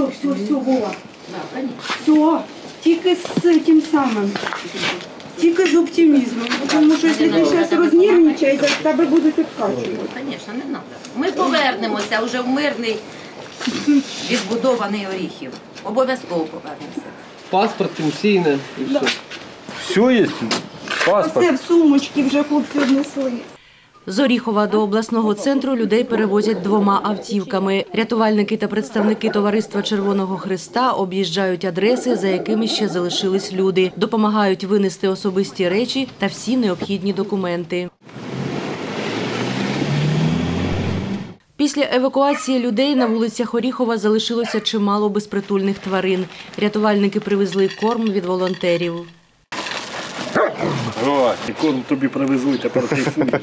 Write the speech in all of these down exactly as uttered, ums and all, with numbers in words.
все, все, все, Вова. Все, тільки з тим самим. Тільки з оптимізмом, тому що якщо ти зараз рознервничаєш, то тебе будуть відкачувати. Звісно, не треба. Ми повернемося вже в мирний, відбудований Оріхів. Обов'язково повернемося. Паспорт, пенсійне і все. Все є? Паспорт? Все в сумочки вже хлопці внесли. З Оріхова до обласного центру людей перевозять двома автівками. Рятувальники та представники товариства Червоного Хреста об'їжджають адреси, за якими ще залишились люди. Допомагають винести особисті речі та всі необхідні документи. Після евакуації людей на вулицях Оріхова залишилося чимало безпритульних тварин. Рятувальники привезли корм від волонтерів. О, корм тобі привезли, тепер ти фуєш.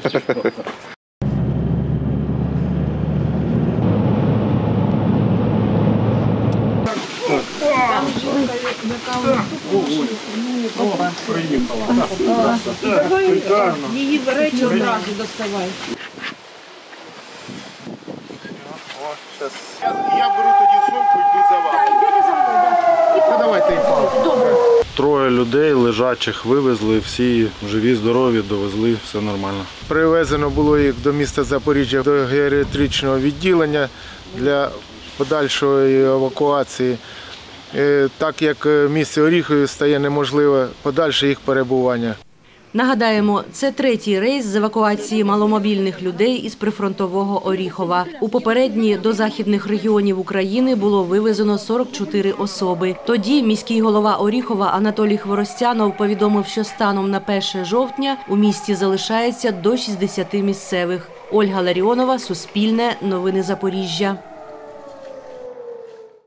Її речі одразу доставай. Я беру тоді сумку, йду за вами. Давайте і добре. Троє людей лежачих вивезли, всі живі, здорові, довезли, все нормально. Привезено було їх до міста Запоріжжя, до геріатричного відділення для подальшої евакуації. Так як місце Оріхові стає неможливе подальше їх перебування. Нагадаємо, це третій рейс з евакуації маломобільних людей із прифронтового Оріхова. У попередні до західних регіонів України було вивезено сорок чотири особи. Тоді міський голова Оріхова Анатолій Хворостянов повідомив, що станом на перше жовтня у місті залишається до шістдесяти місцевих. Ольга Ларіонова, Суспільне, Новини Запоріжжя.